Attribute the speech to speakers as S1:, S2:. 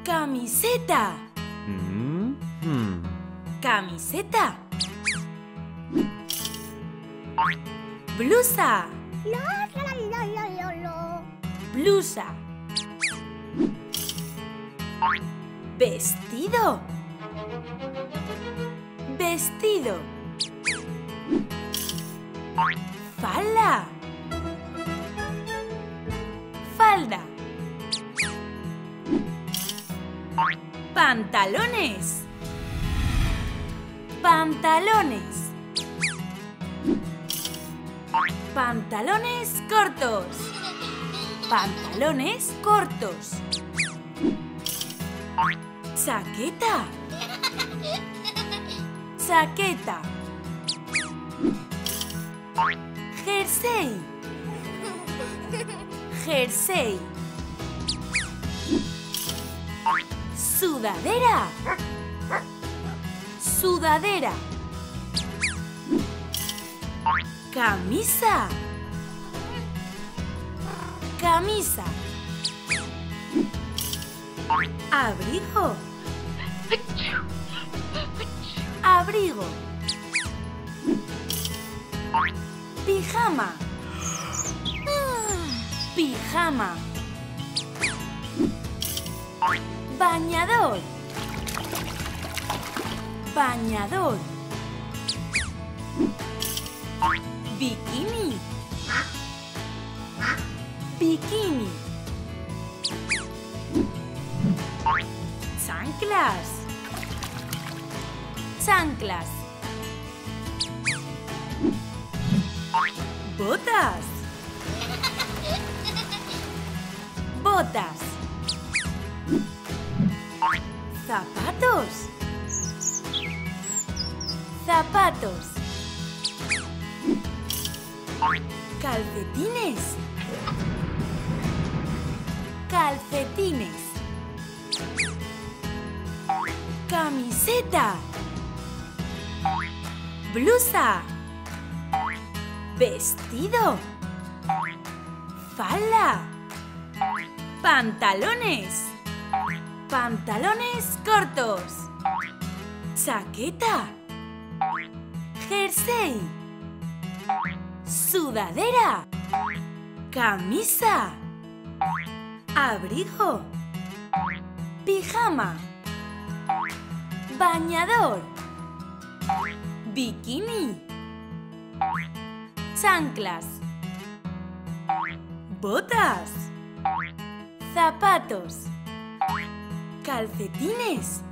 S1: Camiseta. Camiseta. Blusa. Blusa. Vestido. Vestido. Falda. Falda. Pantalones. Pantalones. Pantalones cortos. Pantalones cortos. Chaqueta. Chaqueta. Jersey. Jersey. Sudadera. Sudadera. Camisa. Camisa. Abrigo. Abrigo. Pijama. Pijama. Bañador. Bañador. Bikini. Bikini. Chanclas. Chanclas. Botas. Botas. Zapatos. Zapatos. Calcetines. Calcetines. Camiseta. Blusa. Vestido. Falda. Pantalones. Pantalones cortos. Chaqueta. Jersey. Sudadera. Camisa. Abrigo. Pijama. Bañador. Bikini. Chanclas. Botas. Zapatos. Calcetines.